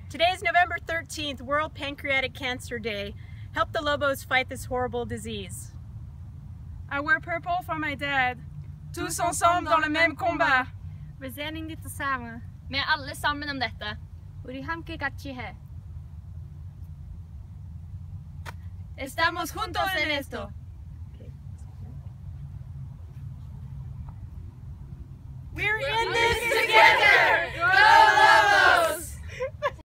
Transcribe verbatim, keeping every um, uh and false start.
Today is November thirteenth, World Pancreatic Cancer Day. Help the Lobos fight this horrible disease. I wear purple for my dad. Tous ensemble dans le même combat. Vi ser inn dette sammen. Vi er alle sammen om dette. 우리 함께 같이 해. Estamos juntos en esto.